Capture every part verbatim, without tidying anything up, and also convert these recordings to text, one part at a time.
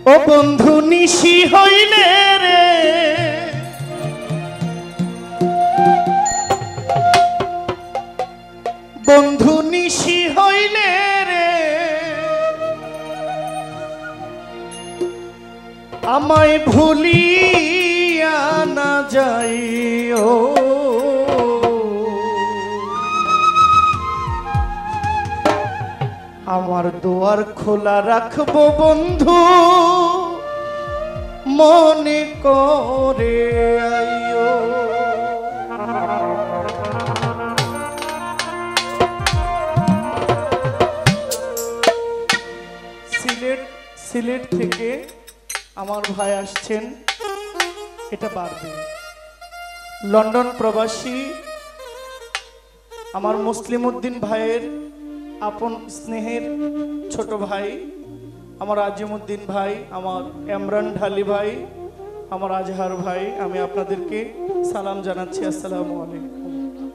ও বন্ধু নিশি হইলে রে বন্ধু নিশি হইলে রে আমায় ভুলিয়া না যাইও আমার দুয়ার খোলা রাখবো বন্ধু মনে করে আইও সিলেট সিলেট থেকে আমার ভাই আসছেন এটা বাড়বে লন্ডন প্রবাসী আমার মুসলিম উদ্দিন ভাইয়ের আপন স্নেহের ছোট ভাই আমার আজিমউদ্দিন ভাই আমার ইমরান ঢালি ভাই আমার আজহার ভাই আমি আপনাদেরকে সালাম জানাচ্ছি আসসালামু আলাইকুম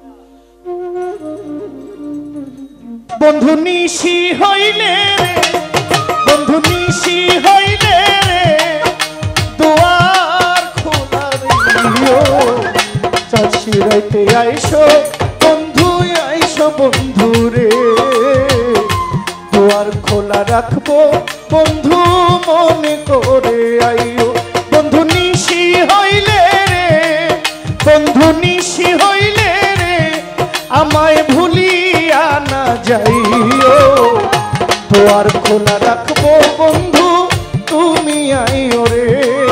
বন্ধু নিশি হইলে রে বন্ধু নিশি হইলে রে দুয়ার খোলা রইও চাষি রাইতে আইসো বন্ধু আইসো বন্ধু রে দুয়ার খোলা রাখবো বন্ধু মনে করে আইও বন্ধু নিশি হইলে রে বন্ধু নিশি হইলে রে আমায় ভুলিয়া না যাইও দুয়ার খোলা রাখবো বন্ধু তুমি আইও রে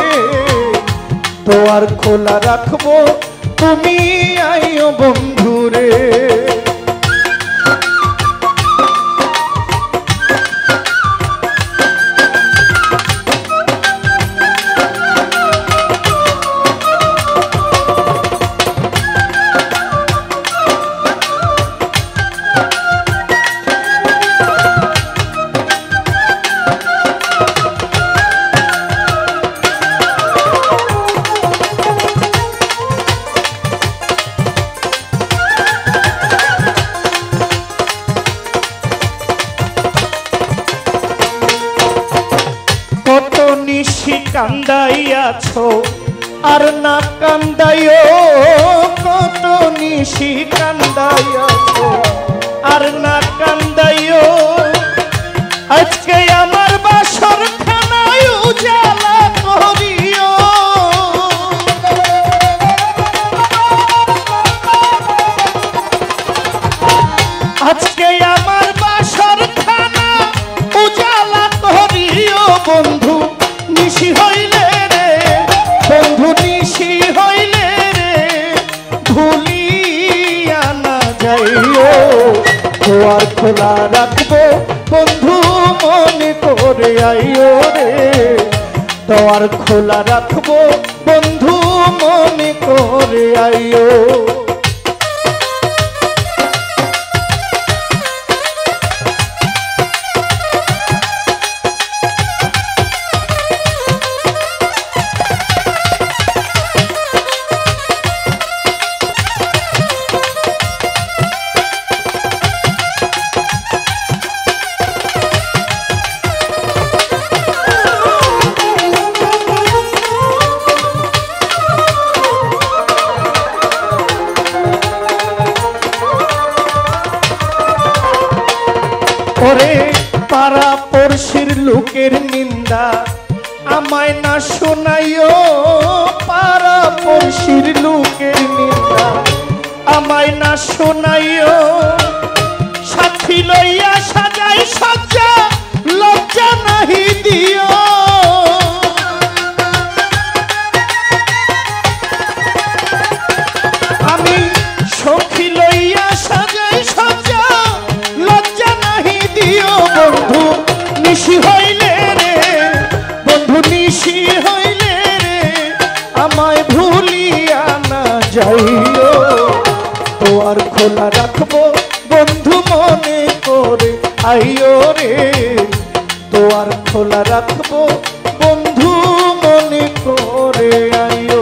দুয়ার খোলা রাখবো তুমি আইও বন্ধু রে নিশি কান্দাইয়াছো আর না কান্দাইও কত নিশি কান্দাইয়াছো আর না কান্দাইও আজকে আমার বাসর খানায় উজালা করিও আজকে আমার বাসর খানা উজালা করিও বন্ধু নিশি হইলে রে বন্ধু নিশি হইলে রে ভুলিয়া না যাইও দুয়ার খোলা রাখবো বন্ধু মনে করে আইও রে দুয়ার খোলা রাখবো বন্ধু মনে করে আইও ওরে পাড়া পড়শির লোকের নিন্দা আমায় না শোনাইও পাড়া পড়শির লোকের নিন্দা আমায় না শোনাইও সাথী লইয়া সাজাই সজ্জা লজ্জা নাহি দিও আমি সখী লইয়া সাজাই সজ্জা লজ্জা নাহি দিও বন্ধু নিশি হইলে রে বন্ধু নিশি হইলে রে আমায় ভুলিয়া না যাইও দুয়ার খোলা রাখবো বন্ধু মনে করে আইও রে দুয়ার খোলা রাখবো বন্ধু মনে করে আইও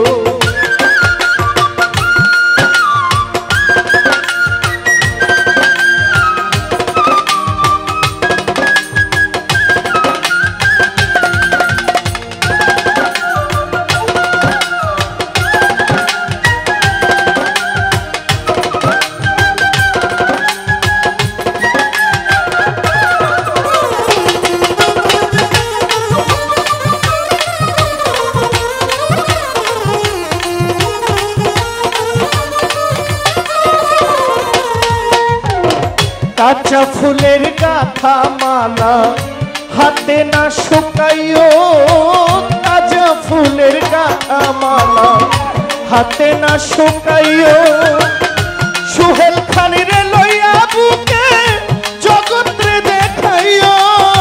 কাঁচা ফুলের গাথা মালা হাতে না শুকাইও, কাঁচা ফুলের গাথা মালা হাতে না শুকাইও, সুহেল খানির লইয়া বুকে জগৎরে দেখাইও।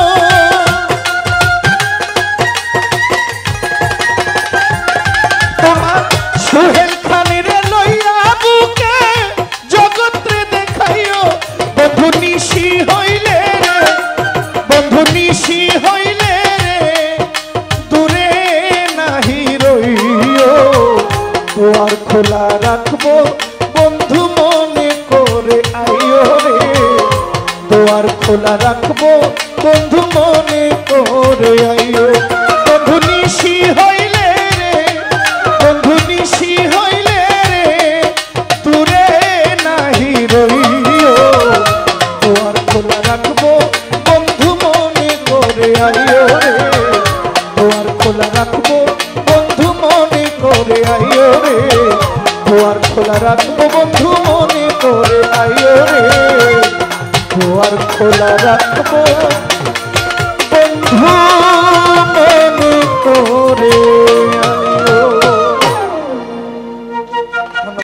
তোমার সুহেল খানির লইয়া বুকে জগৎরে দেখাইও। বন্ধু নিশি হইলে রে, বন্ধু নিশি হইলে রে, দূরে নাহি রইও। দুয়ার খোলা রাখবো বন্ধু মনে করে আইও রে, দুয়ার খোলা রাখবো বন্ধু মনে করে আইও। বন্ধু নিশি হইলে রে, বন্ধু নিশি হইলে রে, দূরে নাহি রইও। দুয়ার খোলা রাখবো বন্ধু মনে করে আইও রে, দুয়ার খোলা রাখবো বন্ধু মনে করে আইও রে, দুয়ার খোলা রাখবো বন্ধু মনে করে আইও রে, দুয়ার খোলা রাখ